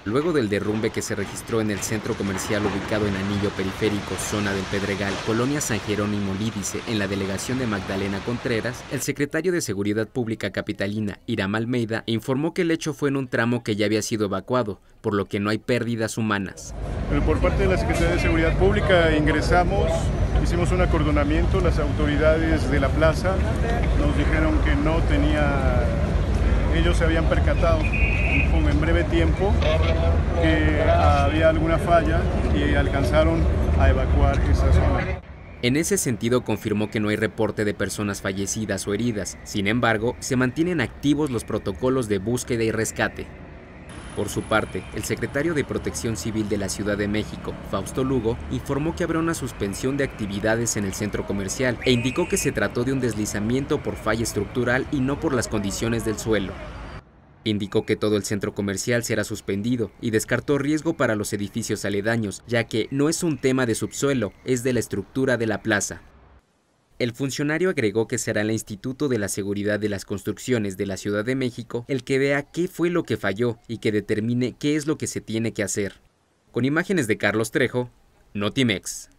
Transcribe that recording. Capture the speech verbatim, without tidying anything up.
Luego del derrumbe que se registró en el centro comercial ubicado en Anillo Periférico, zona del Pedregal, Colonia San Jerónimo Lídice, en la delegación de Magdalena Contreras, el secretario de Seguridad Pública capitalina, Hiram Almeida, informó que el hecho fue en un tramo que ya había sido evacuado, por lo que no hay pérdidas humanas. Por parte de la Secretaría de Seguridad Pública ingresamos, hicimos un acordonamiento, las autoridades de la plaza nos dijeron que no tenía, ellos se habían percatado en breve tiempo que había alguna falla y alcanzaron a evacuar esa zona. En ese sentido, confirmó que no hay reporte de personas fallecidas o heridas. Sin embargo, se mantienen activos los protocolos de búsqueda y rescate. Por su parte, el secretario de Protección Civil de la Ciudad de México, Fausto Lugo, informó que habrá una suspensión de actividades en el centro comercial e indicó que se trató de un deslizamiento por falla estructural y no por las condiciones del suelo. Indicó que todo el centro comercial será suspendido y descartó riesgo para los edificios aledaños, ya que no es un tema de subsuelo, es de la estructura de la plaza. El funcionario agregó que será el Instituto de la Seguridad de las Construcciones de la Ciudad de México el que vea qué fue lo que falló y que determine qué es lo que se tiene que hacer. Con imágenes de Carlos Trejo, Notimex.